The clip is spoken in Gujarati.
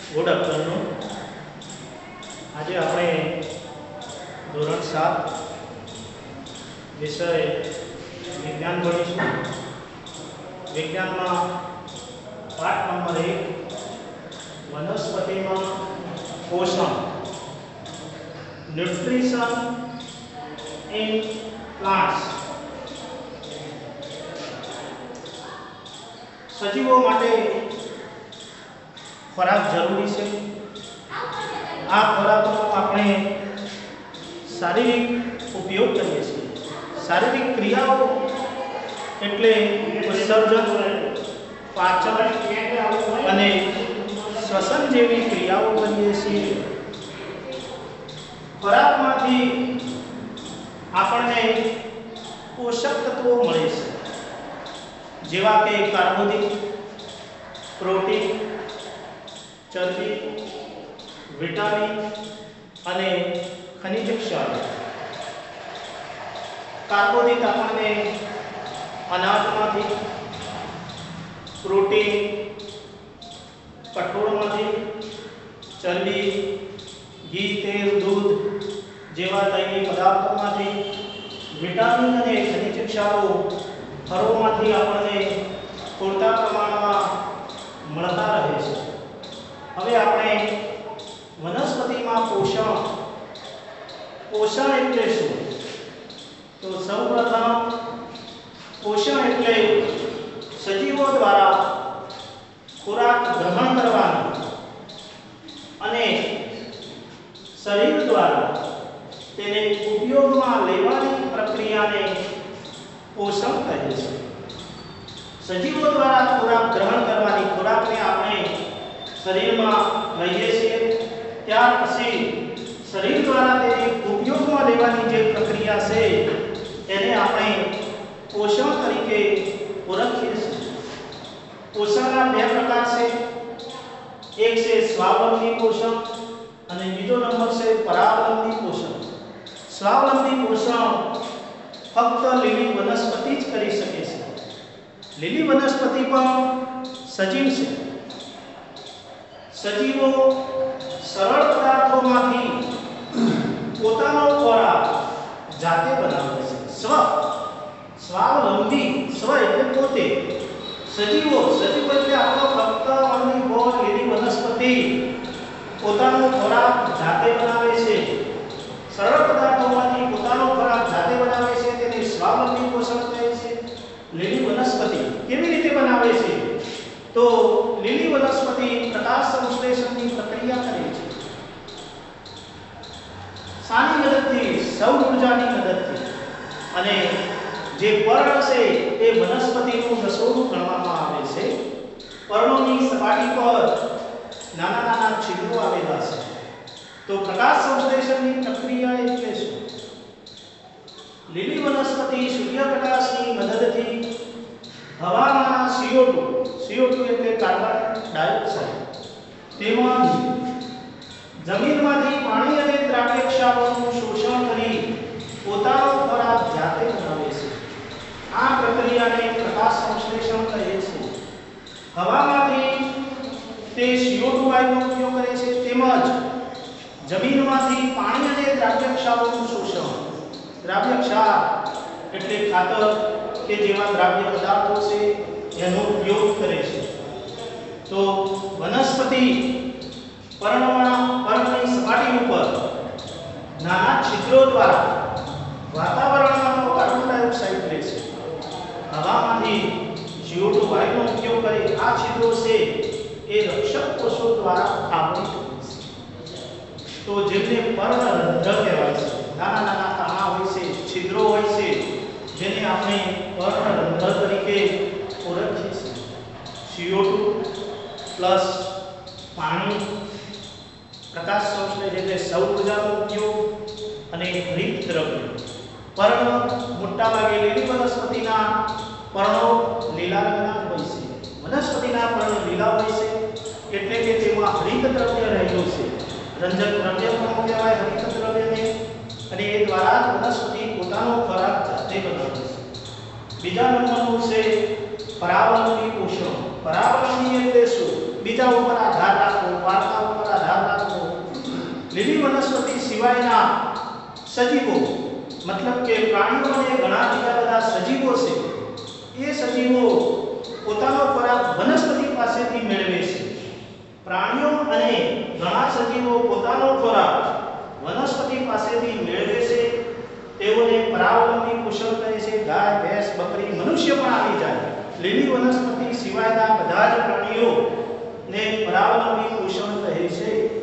Good afternoon. આજે આપણે ધોરણ 7 વિષય વિજ્ઞાન ભણીશું. વિજ્ઞાનમાં પાઠ નંબર 1 વનસ્પતિમાં પોષણ, ન્યુટ્રિશન ઇન પ્લાન્ટ્સ. સજીવો માટે ખોરાક જરૂરી છે. આ ખોરાકનો આપણે શારીરિક ઉપયોગ કરીએ છીએ. શારીરિક ક્રિયાઓ એટલે ઉત્સર્જન, પાચન અને શ્વસન જેવી ક્રિયાઓ કરીએ છીએ. ખોરાકમાંથી આપણને પોષક તત્વો મળે છે, જેવા કે કાર્બોદિત, પ્રોટીન, ચરબી, વિટામિન અને ખનિજ ક્ષાર. કાર્બોદિત આપણને અનાજમાંથી, પ્રોટીન કઠોળમાંથી, ચરબી ઘી, તેલ, દૂધ જેવા તૈલીય પદાર્થોમાંથી, વિટામિન અને ખનિજ ક્ષારો ફળોમાંથી આપણને પૂરતા પ્રમાણમાં મળતા રહે છે. હવે આપણે વનસ્પતિમાં પોષણ એટલે શું? તો સૌપ્રથમ પોષણ એટલે સજીવો દ્વારા ખોરાક ગ્રહણ કરવાની અને શરીર દ્વારા તેને ઉપયોગમાં લેવાની પ્રક્રિયાને પોષણ કહે છે. સજીવો દ્વારા ખોરાક ગ્રહણ કરવાની, ખોરાકને આપણે શરીરમાં લઈએ છીએ, ત્યાર પછી શરીર દ્વારા તેને ઉપયોગમાં લેવાની જે પ્રક્રિયા છે એને આપણે પોષણ તરીકે ઓળખીએ છીએ. પોષણના બે પ્રકાર છે. એક છે સ્વાવલંબી પોષણ અને બીજો નંબર છે પરાવલંબી પોષણ. સ્વાવલંબી પોષણ ફક્ત લીલી વનસ્પતિ જ કરી શકે છે. લીલી વનસ્પતિ પણ સજીવ છે. સજીવો સરળ પદાર્થોમાંથી પોતાનો ખોરાક જાતે બનાવે છે. સ્વાવલંબી, સ્વ એટલે પોતે. સજીવો એટલે આપણો ફક્ત લીલી વનસ્પતિ પોતાનો ખોરાક જાતે બનાવે છે. સરળ પદાર્થોમાંથી પોતાનો ખોરાક જાતે બનાવે છે, તેને સ્વાવલંબી પોષણ કહે છે. લીલી વનસ્પતિ કેવી રીતે બનાવે છે? તો લીલી વનસ્પતિ પ્રકાશ સંશ્લેષણની પ્રક્રિયા કરે છે. શાની મદદથી? સૌર ઊર્જાની મદદથી. અને જે પર્ણ છે એ વનસ્પતિનું રસોડું ગણવામાં આવે છે. પર્ણોની સપાટી પર નાના નાના છિદ્રો આવેલા છે. તો પ્રકાશ સંશ્લેષણની પ્રક્રિયા એટલે શું? લીલી વનસ્પતિ સૂર્યપ્રકાશની મદદથી હવામાંના CO2 એટલે કાર્બન ડાયોક્સાઇડ તેમજ જમીનમાંથી પાણી અને દ્રાવ્ય ક્ષારોનું શોષણ કરી પોતાનો ખોરાક જાતે બનાવે છે. આ પ્રક્રિયાને પ્રકાશ સંશ્લેષણ કહે છે. હવામાંથી તે CO2 વાયુનો ઉપયોગ કરે છે, તેમજ જમીનમાંથી પાણી અને દ્રાવ્ય ક્ષારોનું શોષણ. દ્રાવ્ય ક્ષાર એટલે ખાતર કે જેવા દ્રાવ્ય પદાર્થો છે એનો ઉપયોગ કરે છે. તો વનસ્પતિ પર્ણની સપાટી ઉપર નાના છિદ્રો દ્વારા વાતાવરણમાં કાર્બન ડાયોક્સાઇડ લે છે. હવામાંથી CO2 વાયુનો ઉપયોગ કરી આ છિદ્રો છે એ રક્ષક કોષો દ્વારા આવરી છે. તો જેમને પર્ણરંધ્ર કહેવાય છે. નાના નાના કાણા હોય છે, છિદ્રો હોય છે, જેને આપણે પર્ણરંધ્ર તરીકે ઓળખીએ છીએ. CO2 પ્લસ પાણી, પ્રકાશ સંશ્લેષણ એટલે સૌર ઊર્જાનો ઉપયોગ અને હરિત દ્રવ્ય. પર્ણ મોટા ભાગે લીલી વનસ્પતિના પર્ણો લીલા રંગના હોય છે. વનસ્પતિના પર્ણ લીલા હોય છે એટલે કે તેમાં હરિત દ્રવ્ય રહેલું છે. રંજક દ્રવ્ય પણ કહેવાય હરિત દ્રવ્યને, અને એ દ્વારા વનસ્પતિ પોતાનો ખોરાક જાતે બનાવે છે. બીજા નંબરનું છે પરાવલંબી પોષણ. પરાવલંબી એટલે શું? બીજા ઉપર આધાર રાખવો, વાર્તાઓ પર આધાર રાખતો લીલી વનસ્પતિ સિવાયના સજીવો, મતલબ કે પ્રાણીઓ અને ઘણા બીજા બધા સજીવો છે, એ સજીવો પોતાનો ખોરાક વનસ્પતિ પાસેથી મેળવે છે. પ્રાણીઓ અને ઘણા સજીવો પોતાનો ખોરાક વનસ્પતિ પાસેથી મેળવે છે. તેઓને પરાવલંબી કુશળ કહે છે. ગાય, ભેંસ, બકરી, મનુષ્ય પણ આવી જાય. લીલી વનસ્પતિ સિવાયના બધા જ પ્રાણીઓ ને પરાવલંબી કુશળ કહે છે.